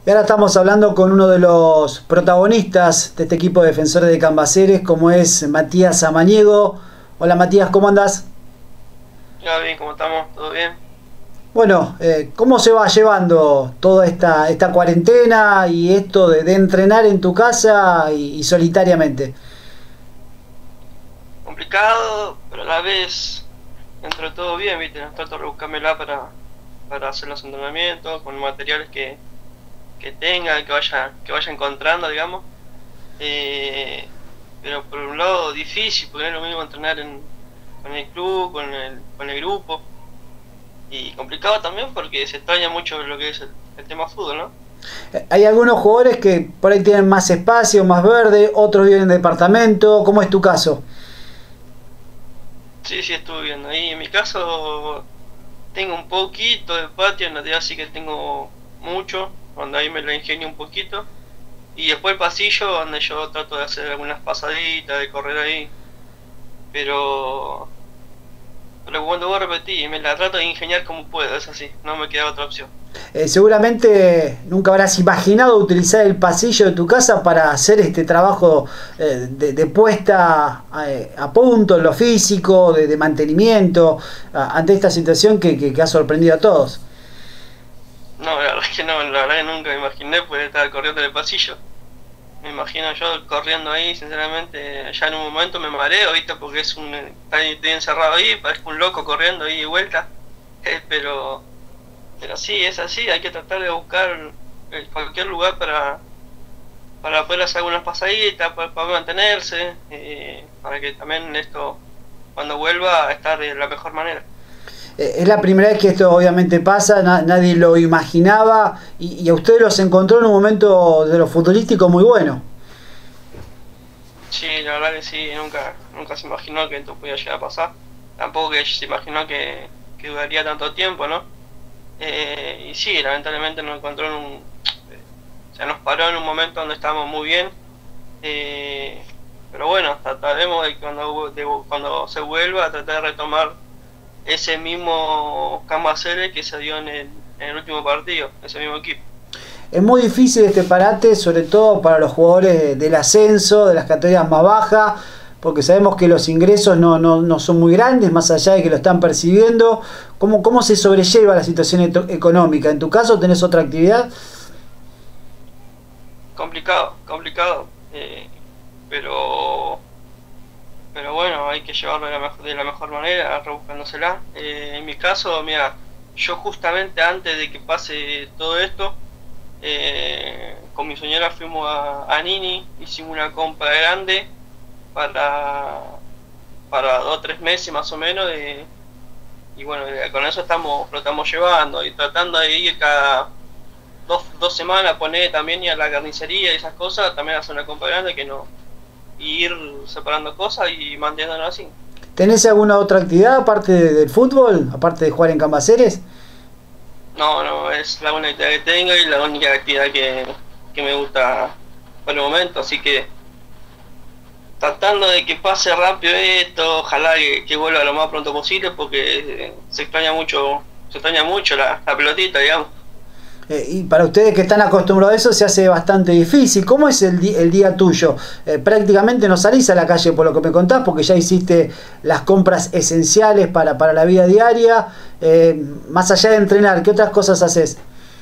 Y ahora estamos hablando con uno de los protagonistas de este equipo de defensores de Cambaceres, como es Matías Samaniego. Hola Matías, ¿cómo andás? Gaby, ¿cómo estamos? ¿Todo bien? Bueno, ¿cómo se va llevando toda esta cuarentena y esto de entrenar en tu casa y solitariamente? Complicado, pero a la vez, dentro de todo bien, ¿viste? Trato de buscármela para hacer los entrenamientos con materiales que tenga, que vaya encontrando, digamos. Eh, pero por un lado difícil, porque no es lo mismo entrenar con el club, con el grupo. Y complicado también porque se extraña mucho lo que es el tema fútbol, ¿no? Hay algunos jugadores que por ahí tienen más espacio, más verde, otros viven en departamento. ¿Cómo es tu caso? Sí, sí, estuve viendo ahí. En mi caso tengo un poquito de patio, en realidad sí que tengo mucho, donde ahí me lo ingenio un poquito. Y después el pasillo, donde yo trato de hacer algunas pasaditas, de correr ahí. Pero, pero cuando voy a repetir, me la trato de ingeniar como puedo, es así, no me queda otra opción. Seguramente nunca habrás imaginado utilizar el pasillo de tu casa para hacer este trabajo de puesta a punto en lo físico, de mantenimiento, ante esta situación que ha sorprendido a todos. No, la verdad es que no, la verdad que nunca me imaginé poder estar corriendo en el pasillo. Me imagino yo corriendo ahí, sinceramente, ya en un momento me mareo, ¿viste? Porque estoy encerrado ahí, parezco un loco corriendo ahí de vuelta. Pero, pero sí, es así, hay que tratar de buscar cualquier lugar para poder hacer algunas pasaditas, para poder mantenerse, para que también esto, cuando vuelva, a estar de la mejor manera. Es la primera vez que esto obviamente pasa, nadie lo imaginaba y a ustedes los encontró en un momento de lo futbolístico muy bueno. Sí, la verdad que sí, nunca se imaginó que esto podía llegar a pasar. Tampoco que se imaginó que duraría tanto tiempo, ¿no? Y sí, lamentablemente nos encontró o sea, nos paró en un momento donde estábamos muy bien. eh, pero bueno, trataremos de que cuando se vuelva a tratar de retomar ese mismo Cambacere que se dio en el último partido, ese mismo equipo. Es muy difícil este parate, sobre todo para los jugadores del ascenso, de las categorías más bajas, porque sabemos que los ingresos no son muy grandes, más allá de que lo están percibiendo. ¿Cómo se sobrelleva la situación económica? ¿En tu caso tenés otra actividad? Complicado, complicado. Pero pero bueno, hay que llevarlo de la mejor manera, rebuscándosela. En mi caso, mira, yo justamente antes de que pase todo esto, con mi señora fuimos a Nini, hicimos una compra grande para, para 2 o 3 meses más o menos, y bueno, con eso lo estamos llevando y tratando de ir cada dos semanas, poner también y a la carnicería y esas cosas, también hacer una compra grande que no, y ir separando cosas y manteniéndolo así. ¿Tenés alguna otra actividad aparte del fútbol, aparte de jugar en Cambaceres? No, no, es la única actividad que tengo y la única actividad que me gusta por el momento, así que tratando de que pase rápido esto, ojalá que vuelva lo más pronto posible porque se extraña mucho la pelotita, digamos. Y para ustedes que están acostumbrados a eso se hace bastante difícil. ¿Cómo es el día tuyo? Prácticamente no salís a la calle por lo que me contás, porque ya hiciste las compras esenciales para la vida diaria. Más allá de entrenar, ¿qué otras cosas haces?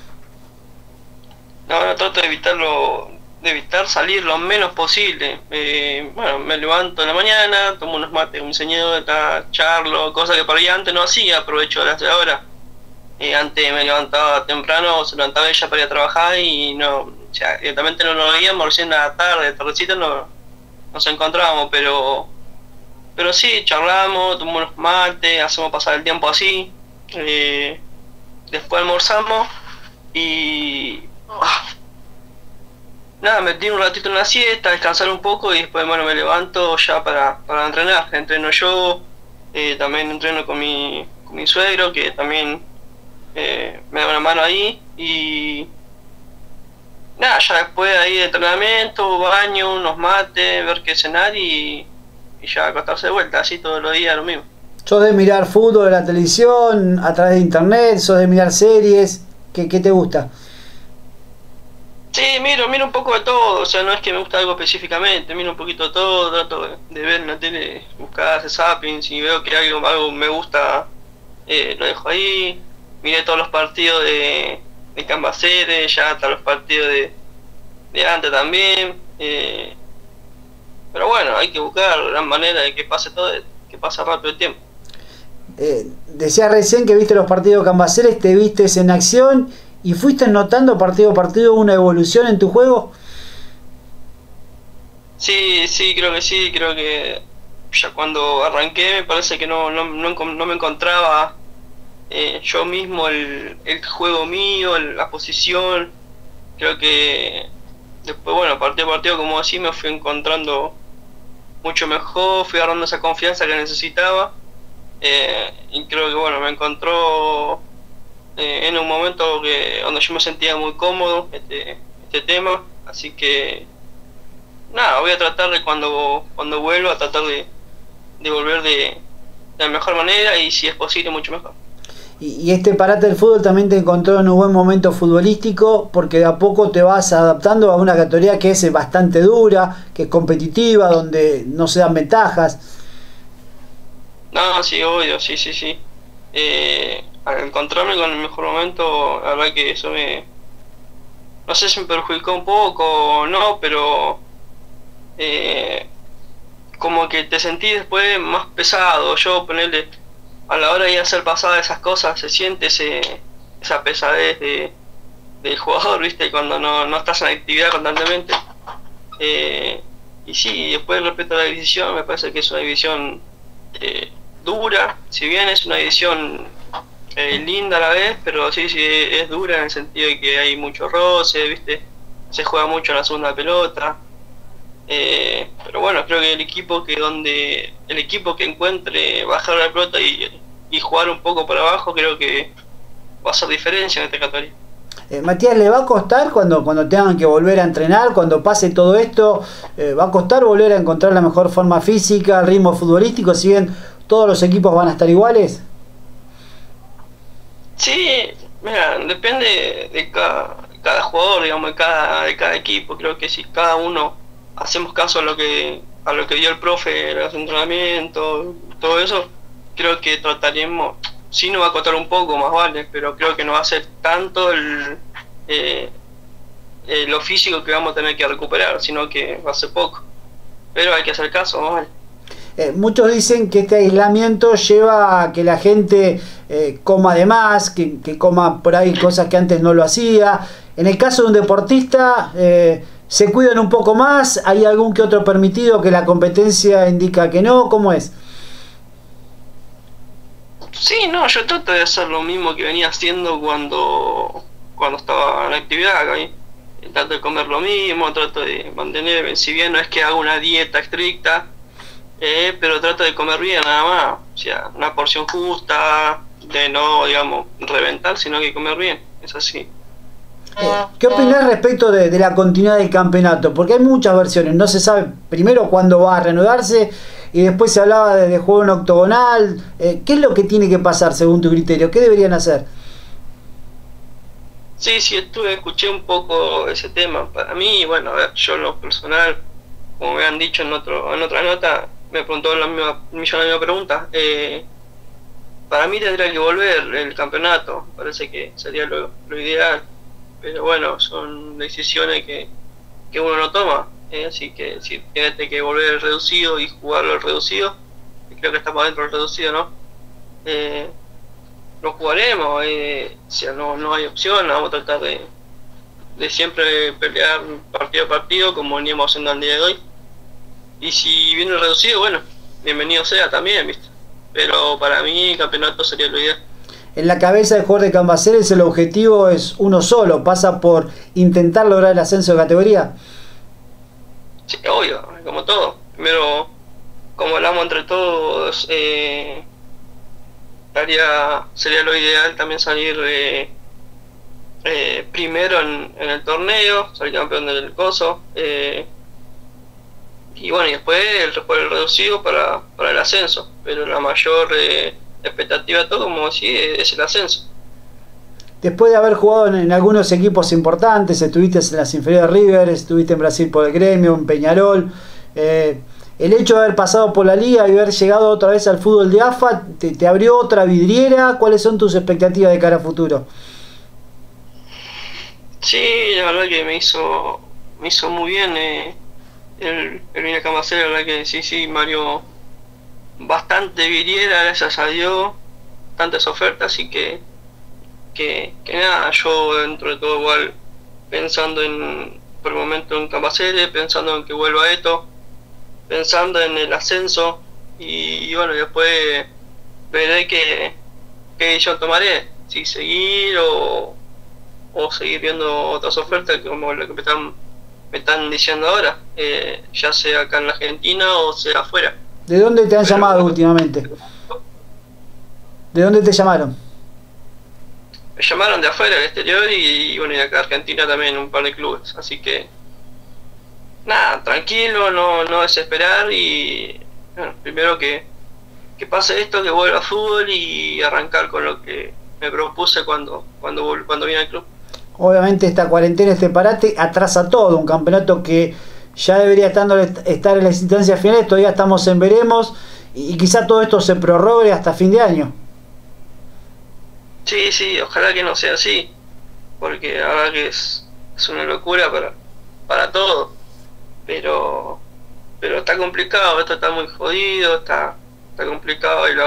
No, no trato de evitar salir lo menos posible. Bueno, me levanto en la mañana, tomo unos mates con mi señora, charlo, cosas que por ahí antes no hacía, aprovecho las de ahora. Antes me levantaba temprano, se levantaba ella para ir a trabajar y no, o sea, directamente no nos veíamos, recién a la tarde, tardecita no, nos encontrábamos, pero sí, charlamos, tomamos unos mates, hacemos pasar el tiempo así, eh, después almorzamos y nada, me tiro un ratito en la siesta, descansar un poco y después bueno me levanto ya para entrenar, entreno yo, también entreno con mi suegro que también me da una mano ahí y nada, ya después ahí de entrenamiento, baño, unos mates, ver qué cenar y ya acostarse de vuelta, así todos los días lo mismo. ¿Sos de mirar fútbol en la televisión, a través de internet? ¿Sos de mirar series? ¿Qué te gusta? Sí, miro un poco de todo, o sea, no es que me gusta algo específicamente, miro un poquito de todo, trato de ver en la tele, buscar, hacer zapping, si veo que algo me gusta, lo dejo ahí. Miré todos los partidos de Cambacere, ya hasta los partidos de antes también, pero bueno, hay que buscar la manera de que pase todo, que pase rápido el tiempo. Decías recién que viste los partidos Cambaceres, te vistes en acción y fuiste notando partido a partido una evolución en tu juego. Sí, sí, creo que ya cuando arranqué me parece que no me encontraba yo mismo el juego mío, la posición. Creo que después, bueno, partido a partido, como así, me fui encontrando mucho mejor, fui agarrando esa confianza que necesitaba, y creo que, bueno, me encontró en un momento donde yo me sentía muy cómodo este tema, así que nada, voy a tratar de cuando vuelva a tratar de volver de la mejor manera y si es posible mucho mejor. Y este parate del fútbol también te encontró en un buen momento futbolístico, porque de a poco te vas adaptando a una categoría que es bastante dura, que es competitiva, donde no se dan ventajas. No, sí, obvio, sí. Al encontrarme con el mejor momento, la verdad que eso no sé si me perjudicó un poco o no, pero como que te sentí después más pesado. Yo ponerle a la hora de hacer pasadas esas cosas, se siente esa pesadez del jugador, ¿viste? Cuando no estás en actividad constantemente. Y sí, después respecto a la división, me parece que es una división dura, si bien es una división linda a la vez, pero sí, es dura en el sentido de que hay mucho roce, ¿viste? Se juega mucho en la segunda pelota. Pero bueno, creo que el equipo que encuentre bajar la pelota y jugar un poco para abajo, creo que va a hacer diferencia en esta categoría. Matías, ¿le va a costar cuando tengan que volver a entrenar, cuando pase todo esto? ¿Va a costar volver a encontrar la mejor forma física, el ritmo futbolístico, si bien todos los equipos van a estar iguales? Sí, mira, depende de cada jugador, digamos, de cada equipo. Creo que si cada uno hacemos caso a lo que dio el profe, los entrenamientos, todo eso, creo que trataremos, sí nos va a costar un poco más, vale, pero creo que no va a ser tanto lo físico que vamos a tener que recuperar, sino que va a ser poco. Pero hay que hacer caso, ¿no? Vale. Muchos dicen que este aislamiento lleva a que la gente coma de más, que coma por ahí cosas que antes no lo hacía. En el caso de un deportista, ¿se cuidan un poco más? ¿Hay algún que otro permitido que la competencia indica que no? ¿Cómo es? Sí, no, yo trato de hacer lo mismo que venía haciendo cuando estaba en actividad, ¿sí? Trato de comer lo mismo, trato de mantener, si bien no es que haga una dieta estricta, pero trato de comer bien nada más, o sea, una porción justa, de no, digamos, reventar, sino que comer bien, es así. ¿Qué opinás respecto de la continuidad del campeonato? Porque hay muchas versiones, no se sabe primero cuándo va a reanudarse y después se hablaba de juego en octogonal. ¿Qué es lo que tiene que pasar según tu criterio? ¿Qué deberían hacer? Sí, escuché un poco ese tema. Para mí, bueno, a ver, yo en lo personal, como me han dicho en otra nota, me preguntó la misma pregunta. Para mí tendría que volver el campeonato, parece que sería lo ideal. Pero bueno, son decisiones que uno no toma, así que si tiene que volver el reducido y jugarlo el reducido, creo que estamos dentro del reducido, ¿no? Lo jugaremos, o sea, no hay opción, vamos a tratar de siempre pelear partido a partido como veníamos haciendo el día de hoy. Y si viene el reducido, bueno, bienvenido sea también, ¿viste? Pero para mí el campeonato sería lo ideal. En la cabeza del jugador de Cambaceres el objetivo es uno solo, pasa por intentar lograr el ascenso de categoría. Sí, obvio, como todo. Primero, como hablamos entre todos, sería lo ideal también salir primero en el torneo, salir campeón del coso, y bueno, y después el reducido para el ascenso, pero la mayor expectativa de todo, como decía, es el ascenso. después de haber jugado en algunos equipos importantes, estuviste en las inferiores de River, estuviste en Brasil por el Gremio, en Peñarol, el hecho de haber pasado por la liga y haber llegado otra vez al fútbol de AFA, ¿te abrió otra vidriera? ¿Cuáles son tus expectativas de cara a futuro? Sí, la verdad que me hizo muy bien el venir a Cambacero, la verdad que sí, Mario, bastante vidriera, gracias a Dios, tantas ofertas, y que nada, yo dentro de todo igual pensando por el momento en Cambacere, pensando en que vuelva Eto, pensando en el ascenso, y bueno, después veré qué decisión tomaré, si seguir o seguir viendo otras ofertas como la que me están diciendo ahora, ya sea acá en la Argentina o sea afuera. ¿De dónde te han llamado últimamente? ¿De dónde te llamaron? Me llamaron de afuera, del exterior, y bueno, y de acá Argentina también, un par de clubes, así que nada, tranquilo, no desesperar, y bueno, primero que pase esto, que vuelva a fútbol y arrancar con lo que me propuse cuando vine al club. Obviamente esta cuarentena, este parate, atrasa todo, un campeonato que ya debería estar en las instancias finales, todavía estamos en veremos, y quizá todo esto se prorrogue hasta fin de año. Sí, ojalá que no sea así, porque la verdad que es una locura para todo, pero está complicado, esto está muy jodido, está complicado, y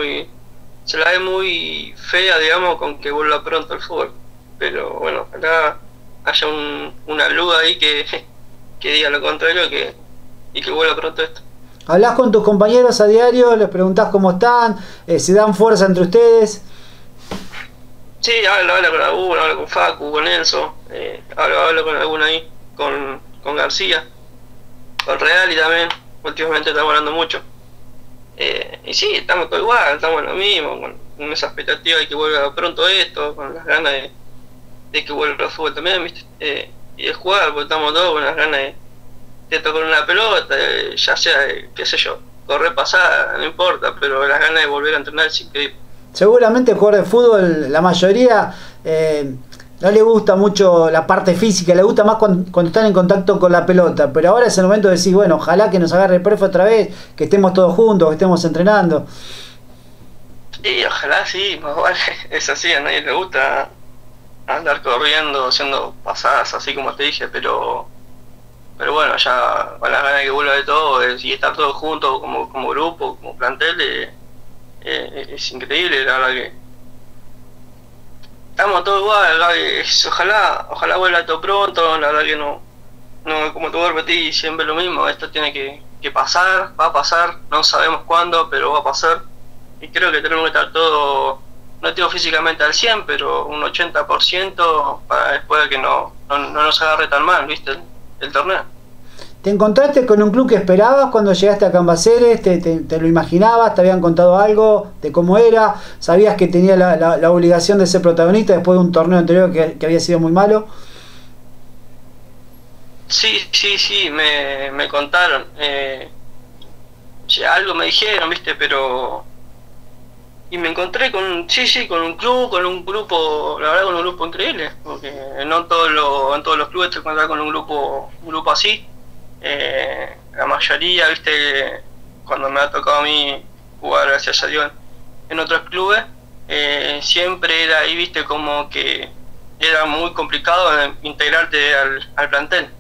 se la ve muy fea, digamos, con que vuelva pronto el fútbol, pero bueno, ojalá haya una luz ahí que diga lo contrario, y que vuelva pronto esto. ¿Hablás con tus compañeros a diario? ¿Les preguntás cómo están? ¿Se dan fuerza entre ustedes? Sí, hablo con alguno, hablo con Facu, con Enzo, hablo con alguno ahí, con García, con Real, y también últimamente estamos hablando mucho. Y sí, estamos todo igual, estamos en lo mismo, con esa expectativa de que vuelva pronto esto, con las ganas de que vuelva el fútbol también, ¿viste? Y de jugar, porque estamos todos con las ganas de tocar una pelota, ya sea, qué sé yo, correr, pasar, no importa, pero las ganas de volver a entrenar es increíble. Seguramente el jugador de fútbol, la mayoría, no le gusta mucho la parte física, le gusta más cuando están en contacto con la pelota, pero ahora es el momento de decir, bueno, ojalá que nos agarre el profe otra vez, que estemos todos juntos, que estemos entrenando. Sí, ojalá sí, más vale, es así, a nadie le gusta andar corriendo, haciendo pasadas, así como te dije, pero bueno, ya con las ganas de que vuelva de todo, y estar todos juntos como grupo, como plantel, es increíble, la verdad que estamos todos igual, ojalá vuelva todo pronto, la verdad que no como te voy a repetir siempre lo mismo, esto tiene que pasar, va a pasar, no sabemos cuándo, pero va a pasar, y creo que tenemos que estar todos, no digo físicamente al 100, pero un 80% para después de que no nos agarre tan mal, ¿viste? El torneo. ¿Te encontraste con un club que esperabas cuando llegaste a Cambaceres? ¿Te lo imaginabas? ¿Te habían contado algo de cómo era? ¿Sabías que tenía la obligación de ser protagonista después de un torneo anterior que había sido muy malo? Sí, me contaron. Algo me dijeron, ¿viste? Y me encontré con un club, con un grupo, la verdad, con un grupo increíble, porque no en todos los clubes te encuentras con un grupo así. La mayoría, viste, cuando me ha tocado a mí jugar, gracias a Dios, en otros clubes, siempre era ahí, viste, como que era muy complicado integrarte al plantel,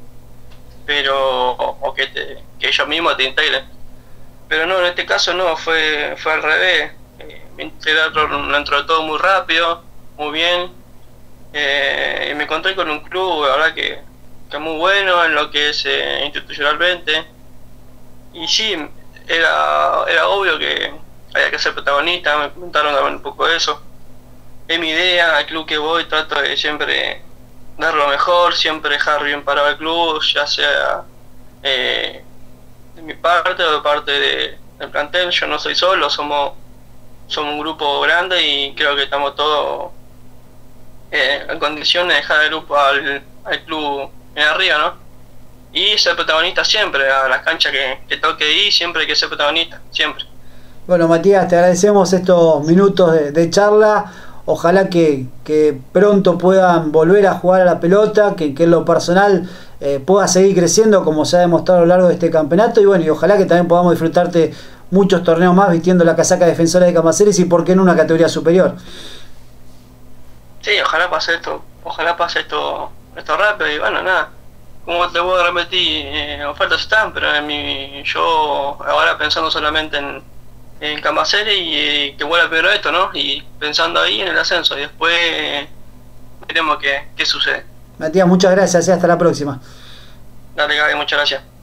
o que ellos mismos te integren, pero no, en este caso no, fue al revés. Me integraron dentro de todo muy rápido, muy bien, y me encontré con un club, la verdad que es muy bueno en lo que es institucionalmente, y sí, era obvio que había que ser protagonista, me comentaron también un poco de eso. Es mi idea, al club que voy trato de siempre dar lo mejor, siempre dejar bien parado el club, ya sea de mi parte o de parte del plantel. Yo no soy solo, somos un grupo grande, y creo que estamos todos en condiciones de dejar el grupo al club en arriba, ¿no? Y ser protagonista siempre, a las canchas que toque ir, siempre hay que ser protagonista, siempre. Bueno, Matías, te agradecemos estos minutos de charla. ojalá que pronto puedan volver a jugar a la pelota, que en lo personal pueda seguir creciendo como se ha demostrado a lo largo de este campeonato, y bueno, y ojalá que también podamos disfrutarte muchos torneos más vistiendo la casaca defensora de Camaceres y por qué en una categoría superior. Sí, ojalá pase esto rápido y bueno, nada. Como te voy a repetir, ofertas están, pero yo ahora pensando solamente en Camaceres y que vuelva primero esto, ¿no? Y pensando ahí en el ascenso y después veremos qué sucede. Matías, muchas gracias y hasta la próxima. Dale, Gaby, muchas gracias.